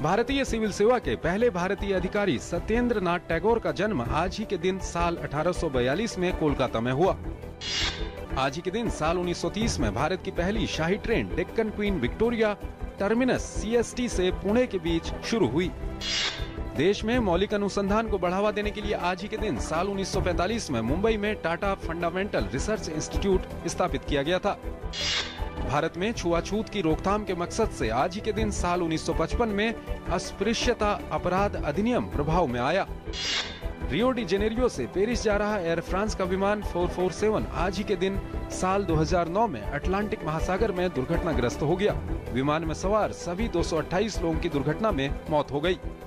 भारतीय सिविल सेवा के पहले भारतीय अधिकारी सत्येंद्र नाथ टैगोर का जन्म आज ही के दिन साल 1842 में कोलकाता में हुआ। आज ही के दिन साल 1930 में भारत की पहली शाही train Deccan Queen Victoria Terminus CST से पुणे के बीच शुरू हुई। देश में मौलिक अनुसंधान को बढ़ावा देने के लिए आज ही के दिन साल 1945 में मुंबई में टाटा फंडामेंटल रिसर्च इंस्टीट्यूट स्थापित किया गया था। भारत में छुआछूत की रोकथाम के मकसद से आज ही के दिन साल 1955 में अस्पृश्यता अपराध अधिनियम प्रभाव में आया। रियो डी जेनेरियो से पेरिस जा रहा एयर फ्रांस का विमान 447 आज ही के दिन साल 2009 में अटलांटिक महासागर में दुर्घटनाग्रस्त हो गया। विमान में सवार सभी 228 लोगों की दुर्घटना में मौत हो गई।